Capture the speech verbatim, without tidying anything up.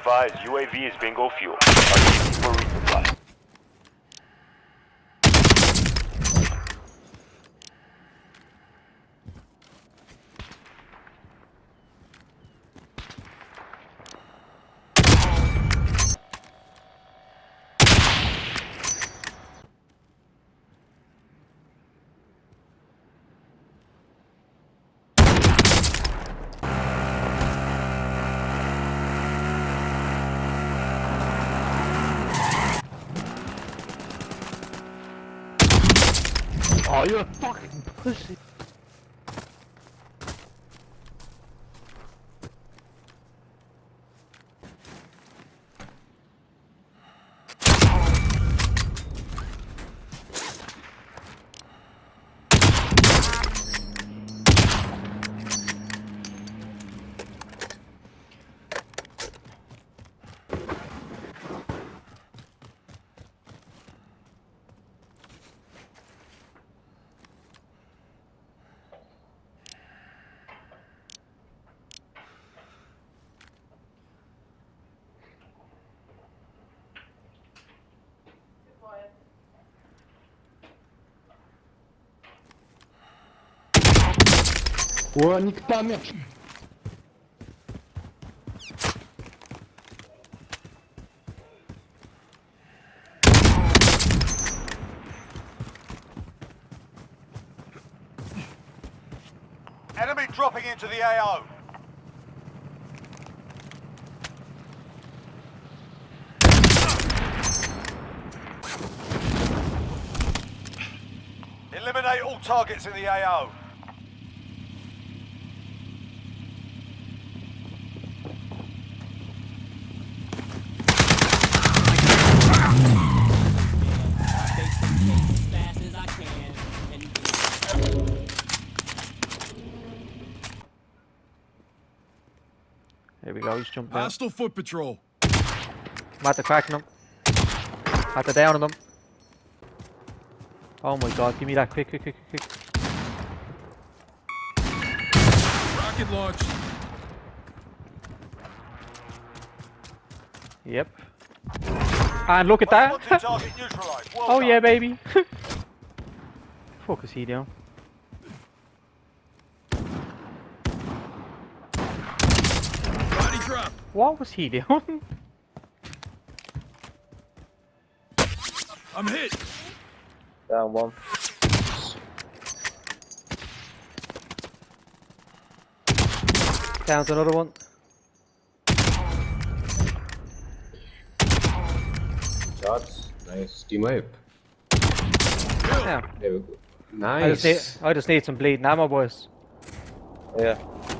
advised, U A V is bingo fuel. R T C for resupply. Oh, you're a fucking pussy. О, не та мяч. Enemy dropping into the A O. Eliminate all targets in the A O. There we go, he's jumped out. Hostile foot patrol. I'm at the cracking him. At the down on them. Oh my god, give me that quick, quick, quick, quick. Rocket launch. Yep. And look at that. Oh yeah, baby. Fuck is he doing? Body drop. What was he doing? I'm hit. Down one. Down to another one. Shots. Nice. Team wipe. Yeah. There we go. I just, need, Nice. I just need some bleeding ammo, boys. Yeah.